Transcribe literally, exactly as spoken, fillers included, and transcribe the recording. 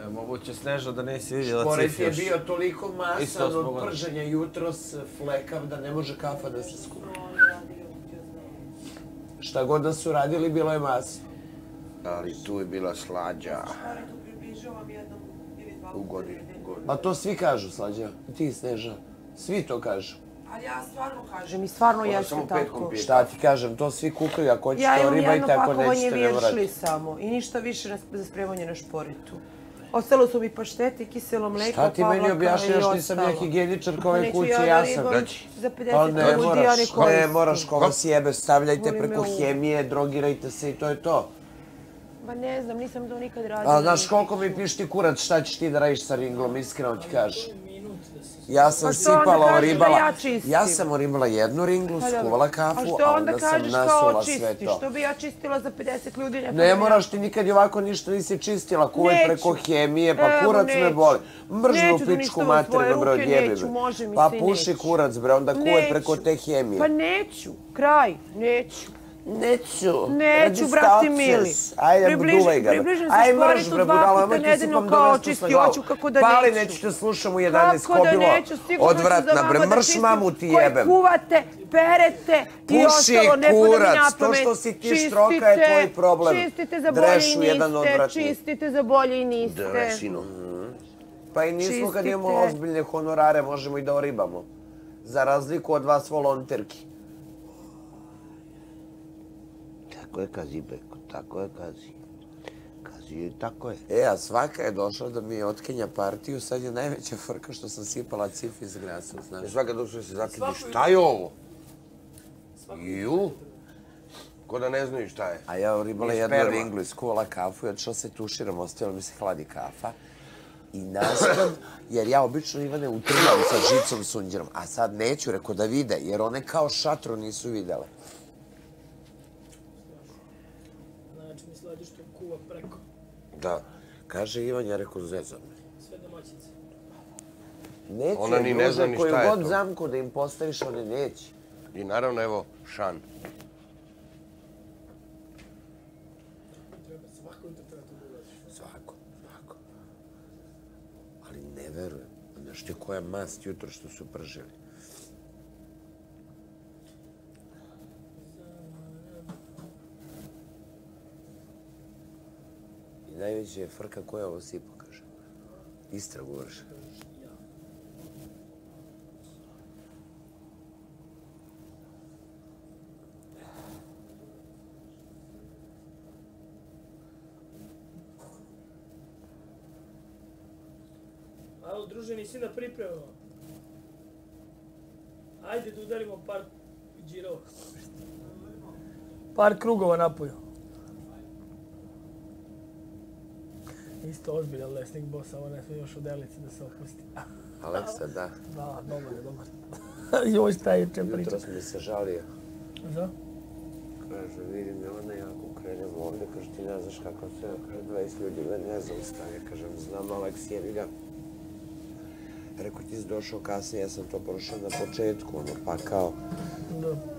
Moguće, Sneža, da nisi vidjela Šporet Cif je još. bio toliko masan od prženja jutros, flekav, da ne može kafa da se skupi. Šta god da su radili, bilo je masno. Ali tu je bila slađa. U godinu. A to svi kažu, Slađa. Ti, Sneža. Svi to kažu. Ali ja stvarno kažem i stvarno jeste tako. Šta ti kažem, to svi kukaju, ako hoćete Ja to imam ribajte, jedno ako pakovanje nećete ne morate. viršli samo i ništa više za spremanje na šporetu. Ostalo su mi paštete, kiselo mleko, Šta ti meni objašnjaš, nisam ja higijeničar kao ove kuće, ja sam. Za Pa pedeset ne ljudi ja ne koristim. ne moraš, ko vas jebe, stavljajte preko hemije, drogirajte se i to je to. Ma ne znam, nisam to nikad radila. A znaš koliko mi piš ti kurac, šta ćeš ti da radiš sa ringlom, iskreno ti kažem. Ja sam sipala oribala, ja sam oribala jednu ringlu, skuvala kafu, a onda sam nasula sve to. Što bi ja čistila za pedeset ljudi? Ne moraš, ti nikad i ovako ništa nisi čistila, kuvaj preko hemije, pa kurac me boli. Mržnu pičku materinu, bre, odjebi me. Pa puši kurac, bre, onda kuvaj preko te hemije. Pa neću, kraj, neću. Neću. Neću, brati mili. Ajde, duvaj ga. Približim se šporetu dva puta nedeljno kao čistiću, kako da neću. Pali, neću te slušam u jedanaest ko bilo odvratna, bre, mrš mamu ti jebem. Koji kuvate, perete i ostalo, ne pada mi na pamet. To što si ti štroka je tvoj problem. Čistite za bolje i niste, čistite za bolje i niste. Dresinu. Pa i nismo kad imamo ozbiljne honorare, možemo i da oribamo. Za razliku od vas volonterki. Tako je, Kazi, Beko, tako je, Kazi. Kazi je, tako je. E, a svaka je došla da mi otkenja partiju, sad je najveća frka što sam sipala cif iz grasa, znaš. Svaka došla da se zakidi, šta je ovo? Ju? Ko da ne znaju šta je. A ja oribala jednu ringlu, iskuvala kafu i odšla se tuširam, ostavila mi se hladi kafa. I nastav, jer ja obično Ivane utrljam sa žicom sunđerom, a sad neću, reko da vide, jer one kao šatro nisu videle. Što kuva preko. Da. Kaže Ivan, ja rekao, zezam me. Sve domaćice. Neće, ona ni ne zna ni šta je to. Koju god zamku da im postaviš, one neće. I naravno, evo, šan. Treba svako jutro treba to da ulaziš. Svako, svako. Ali ne verujem. Znaš ti koja mast jutro što su pržili. Najveća je frka koja ovo sipa, kaže. Istragu vrše. Alo, druže, nisi na pripremama. Ajde da udarimo par džirova. Par krugova napoju. Isto ozbiljan lesnik boss, samo ne sve još u delici da se opusti. Aleksa, da. Da, dobar je, dobar. Joj, šta je juče priča. Jutros mi se žalio. Za? Kaže, vidim, Jovana, ja ako krenemo ovdje, kaže, ti ne znaš kako se, kaže, dvadeset ljudi me ne zaustavlja, kažem, znam, Aleks, jebi ga. Rekao, ti si došao kasnije, ja sam to prošao na početku, ono, pa kao... Da.